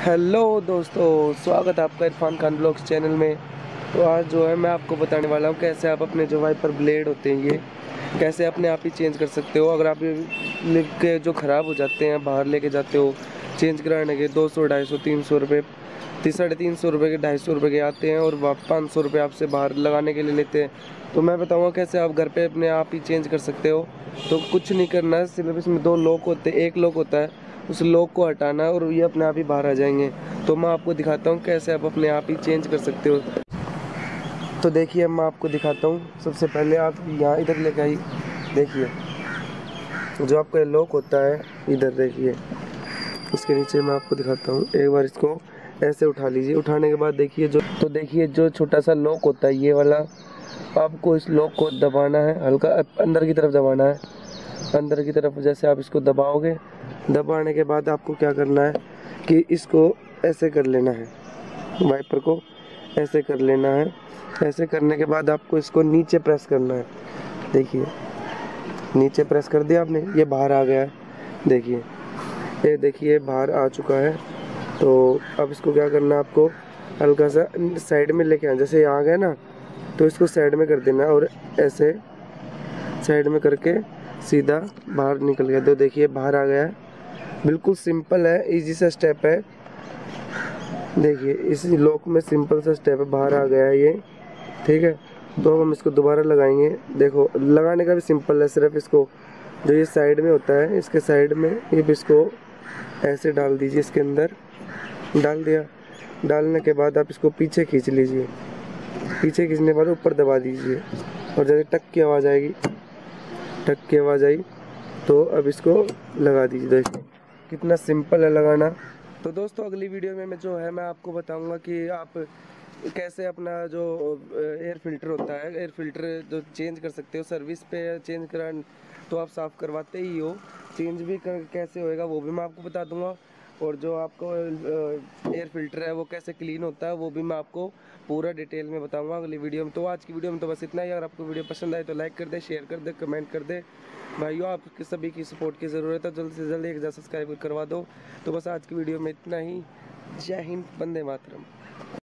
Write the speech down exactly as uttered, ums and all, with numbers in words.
Hello दोस्तों, स्वागत है आपका इरफान खान ब्लॉग्स चैनल में। तो आज जो है मैं आपको बताने वाला हूँ कैसे आप अपने जो वाइपर ब्लेड होते हैं ये कैसे अपने आप ही चेंज कर सकते हो। अगर आप ये लेके जो ख़राब हो जाते हैं बाहर लेके जाते हो चेंज कराने के दो सौ ढाई सौ तीन सौ रुपये तीन साढ़े तीन सौ रुपये के ढाई सौ रुपये के आते हैं और पाँच सौ रुपये आपसे बाहर लगाने के लिए लेते हैं। तो मैं बताऊँगा कैसे आप घर पे अपने आप ही चेंज कर सकते हो। तो कुछ नहीं करना है, सिर्फ इसमें दो लॉक होते हैं, एक लॉक होता है, उस लॉक को हटाना है और ये अपने आप ही बाहर आ जाएंगे। तो मैं आपको दिखाता हूँ कैसे आप अपने आप ही चेंज कर सकते हो। तो देखिए मैं आपको दिखाता हूँ। सबसे पहले आप यहाँ इधर लेके आई, देखिए जो आपका लॉक होता है इधर देखिए, इसके नीचे मैं आपको दिखाता हूँ। एक बार इसको ऐसे उठा लीजिए, उठाने के बाद देखिए जो तो देखिए जो छोटा सा लॉक होता है ये वाला, आपको इस लॉक को दबाना है, हल्का अंदर की तरफ दबाना है। अंदर की तरफ जैसे आप इसको दबाओगे, दबाने के बाद आपको क्या करना है कि इसको ऐसे कर लेना है, वाइपर को ऐसे कर लेना है। ऐसे करने के बाद आपको इसको नीचे प्रेस करना है। देखिए नीचे प्रेस कर दिया आपने, ये बाहर आ गया है। देखिए ये देखिए बाहर आ चुका है। तो अब इसको क्या करना है, आपको हल्का सा साइड में लेके आना। जैसे ये आ गया ना, तो इसको साइड में कर देना और ऐसे साइड में करके सीधा बाहर निकल गया। तो देखिए बाहर आ गया है। बिल्कुल सिंपल है, इजी सा स्टेप है। देखिए इस लॉक में सिंपल सा स्टेप है, बाहर आ गया है ये, ठीक है। तो हम इसको दोबारा लगाएंगे। देखो लगाने का भी सिंपल है, सिर्फ इसको जो ये साइड में होता है इसके साइड में ये भी इसको ऐसे डाल दीजिए, इसके अंदर डाल दिया। डालने के बाद आप इसको पीछे खींच लीजिए, पीछे खींचने के बाद ऊपर दबा दीजिए और जैसे टक की आवाज़ आएगी, टक की आवाज़ आई तो अब इसको लगा दीजिए। देखिए कितना सिंपल है लगाना। तो दोस्तों अगली वीडियो में मैं जो है मैं आपको बताऊंगा कि आप कैसे अपना जो एयर फिल्टर होता है, एयर फिल्टर जो चेंज कर सकते हो। सर्विस पे चेंज करा तो आप साफ़ करवाते ही हो, चेंज भी कर, कैसे होएगा वो भी मैं आपको बता दूंगा। और जो आपको एयर फिल्टर है वो कैसे क्लीन होता है वो भी मैं आपको पूरा डिटेल में बताऊंगा अगली वीडियो में। तो आज की वीडियो में तो बस इतना ही। अगर आपको वीडियो पसंद आए तो लाइक कर दे, शेयर कर दे, कमेंट कर दे। भाइयों आपके सभी की सपोर्ट की ज़रूरत है, जल्द से जल्द एक हज़ार सब्सक्राइब करवा दो। तो बस आज की वीडियो में इतना ही। जय हिंद, वंदे मातरम।